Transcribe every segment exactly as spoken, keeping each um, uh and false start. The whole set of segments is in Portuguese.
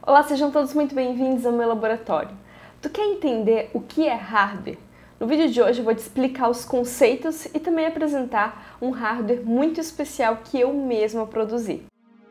Olá, sejam todos muito bem-vindos ao meu laboratório. Tu quer entender o que é hardware? No vídeo de hoje eu vou te explicar os conceitos e também apresentar um hardware muito especial que eu mesma produzi.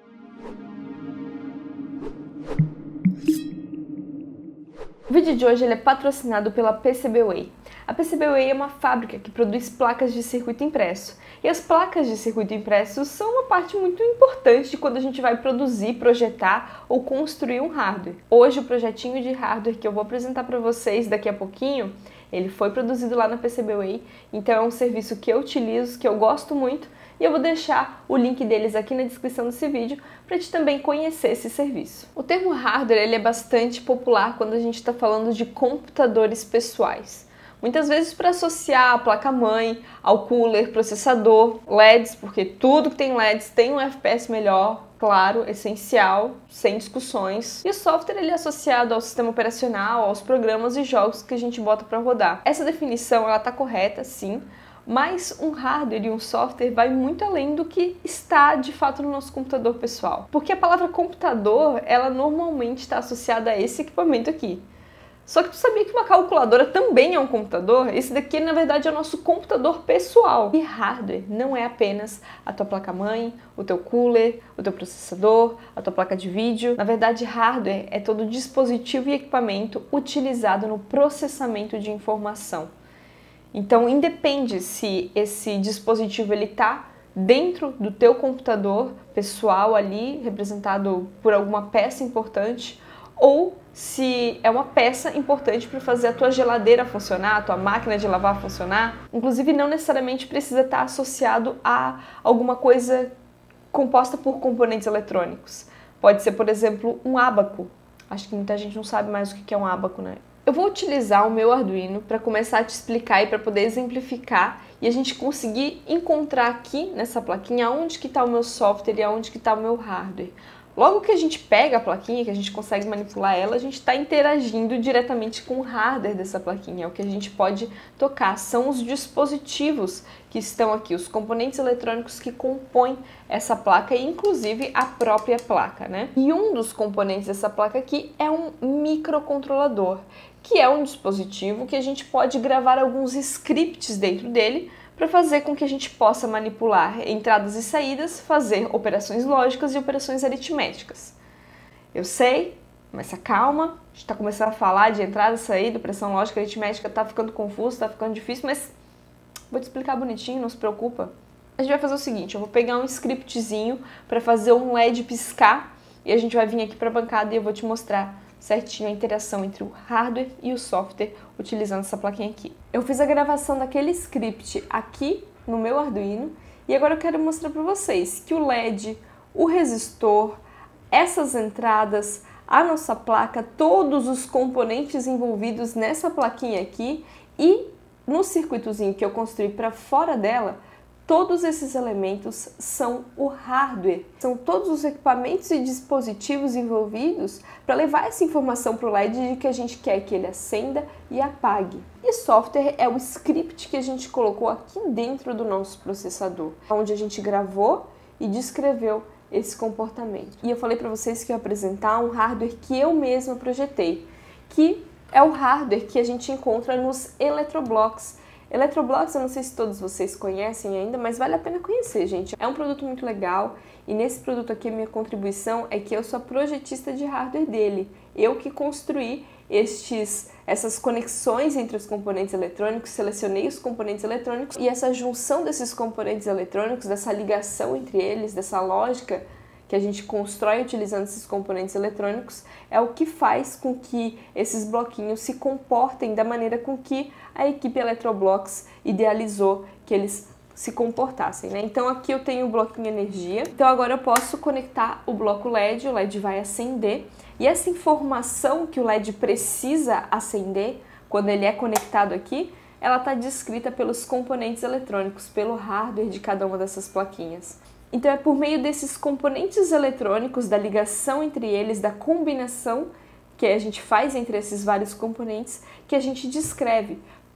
O vídeo de hoje ele é patrocinado pela PCBWay. A PCBWay é uma fábrica que produz placas de circuito impresso. E as placas de circuito impresso são uma parte muito importante de quando a gente vai produzir, projetar ou construir um hardware. Hoje o projetinho de hardware que eu vou apresentar para vocês daqui a pouquinho, ele foi produzido lá na PCBWay, então é um serviço que eu utilizo, que eu gosto muito, e eu vou deixar o link deles aqui na descrição desse vídeo para te também conhecer esse serviço. O termo hardware ele é bastante popular quando a gente está falando de computadores pessoais. Muitas vezes para associar a placa-mãe ao cooler, processador, L E Ds, porque tudo que tem L E Ds tem um F P S melhor, claro, essencial, sem discussões. E o software ele é associado ao sistema operacional, aos programas e jogos que a gente bota para rodar. Essa definição ela está correta, sim, mas um hardware e um software vai muito além do que está de fato no nosso computador pessoal. Porque a palavra computador, ela normalmente está associada a esse equipamento aqui. Só que tu sabia que uma calculadora também é um computador? Esse daqui, na verdade, é o nosso computador pessoal. E hardware não é apenas a tua placa-mãe, o teu cooler, o teu processador, a tua placa de vídeo. Na verdade, hardware é todo dispositivo e equipamento utilizado no processamento de informação. Então, independe se esse dispositivo ele está dentro do teu computador pessoal ali, representado por alguma peça importante, ou se é uma peça importante para fazer a tua geladeira funcionar, a tua máquina de lavar funcionar. Inclusive, não necessariamente precisa estar associado a alguma coisa composta por componentes eletrônicos. Pode ser, por exemplo, um ábaco. Acho que muita gente não sabe mais o que é um ábaco, né? Eu vou utilizar o meu Arduino para começar a te explicar e para poder exemplificar e a gente conseguir encontrar aqui nessa plaquinha onde que está o meu software e onde que está o meu hardware. Logo que a gente pega a plaquinha, que a gente consegue manipular ela, a gente está interagindo diretamente com o hardware dessa plaquinha. É o que a gente pode tocar. São os dispositivos que estão aqui, os componentes eletrônicos que compõem essa placa e inclusive a própria placa, né? E um dos componentes dessa placa aqui é um microcontrolador, que é um dispositivo que a gente pode gravar alguns scripts dentro dele para fazer com que a gente possa manipular entradas e saídas, fazer operações lógicas e operações aritméticas. Eu sei, mas se calma, a gente está começando a falar de entrada e saída, operação lógica, aritmética, tá ficando confuso, tá ficando difícil, mas vou te explicar bonitinho, não se preocupa. A gente vai fazer o seguinte, eu vou pegar um scriptzinho para fazer um L E D piscar e a gente vai vir aqui para a bancada e eu vou te mostrar certinho a interação entre o hardware e o software utilizando essa plaquinha aqui. Eu fiz a gravação daquele script aqui no meu Arduino e agora eu quero mostrar para vocês que o L E D, o resistor, essas entradas, a nossa placa, todos os componentes envolvidos nessa plaquinha aqui e no circuitozinho que eu construí para fora dela, todos esses elementos são o hardware, são todos os equipamentos e dispositivos envolvidos para levar essa informação para o L E D de que a gente quer que ele acenda e apague. E software é o script que a gente colocou aqui dentro do nosso processador, onde a gente gravou e descreveu esse comportamento. E eu falei para vocês que eu ia apresentar um hardware que eu mesma projetei, que é o hardware que a gente encontra nos eletroblocks. Eletroblocks, eu não sei se todos vocês conhecem ainda, mas vale a pena conhecer, gente. É um produto muito legal e nesse produto aqui a minha contribuição é que eu sou a projetista de hardware dele. Eu que construí estes, essas conexões entre os componentes eletrônicos, selecionei os componentes eletrônicos e essa junção desses componentes eletrônicos, dessa ligação entre eles, dessa lógica que a gente constrói utilizando esses componentes eletrônicos, é o que faz com que esses bloquinhos se comportem da maneira com que a equipe Eletroblocks idealizou que eles se comportassem, né? Então aqui eu tenho o bloquinho energia, então agora eu posso conectar o bloco L E D, o L E D vai acender, e essa informação que o L E D precisa acender, quando ele é conectado aqui, ela está descrita pelos componentes eletrônicos, pelo hardware de cada uma dessas plaquinhas. Então é por meio desses componentes eletrônicos, da ligação entre eles, da combinação que a gente faz entre esses vários componentes, que a gente descreve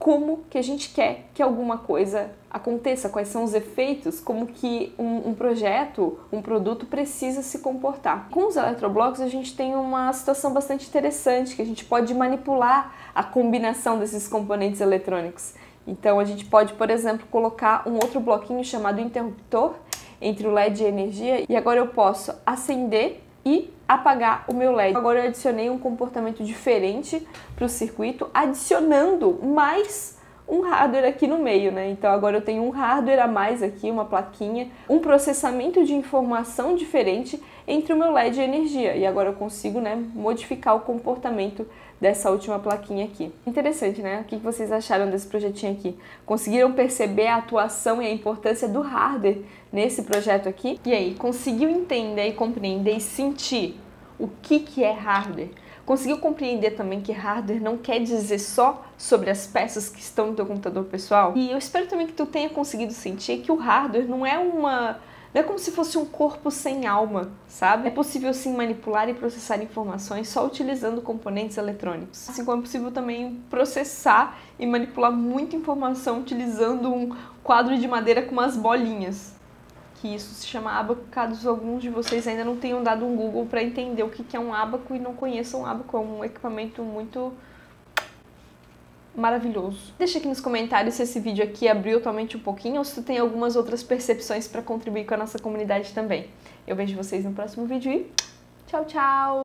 como que a gente quer que alguma coisa aconteça, quais são os efeitos, como que um, um projeto, um produto precisa se comportar. Com os eletroblocos a gente tem uma situação bastante interessante, que a gente pode manipular a combinação desses componentes eletrônicos. Então a gente pode, por exemplo, colocar um outro bloquinho chamado interruptor entre o L E D e a energia, e agora eu posso acender e apagar o meu L E D. Agora eu adicionei um comportamento diferente para o circuito, adicionando mais um hardware aqui no meio, né? Então agora eu tenho um hardware a mais aqui, uma plaquinha, um processamento de informação diferente entre o meu L E D e a energia. E agora eu consigo, né, modificar o comportamento dessa última plaquinha aqui. Interessante, né? O que vocês acharam desse projetinho aqui? Conseguiram perceber a atuação e a importância do hardware nesse projeto aqui? E aí, conseguiu entender e compreender e sentir o que que é hardware? Conseguiu compreender também que hardware não quer dizer só sobre as peças que estão no teu computador pessoal? E eu espero também que tu tenha conseguido sentir que o hardware não é uma... não é como se fosse um corpo sem alma, sabe? É possível sim manipular e processar informações só utilizando componentes eletrônicos. Assim como é possível também processar e manipular muita informação utilizando um quadro de madeira com umas bolinhas. Que isso se chama ábaco, caso alguns de vocês ainda não tenham dado um Google para entender o que é um ábaco e não conheçam um ábaco. É um equipamento muito maravilhoso. Deixa aqui nos comentários se esse vídeo aqui abriu tua mente um pouquinho ou se tu tem algumas outras percepções para contribuir com a nossa comunidade também. Eu vejo vocês no próximo vídeo e tchau, tchau!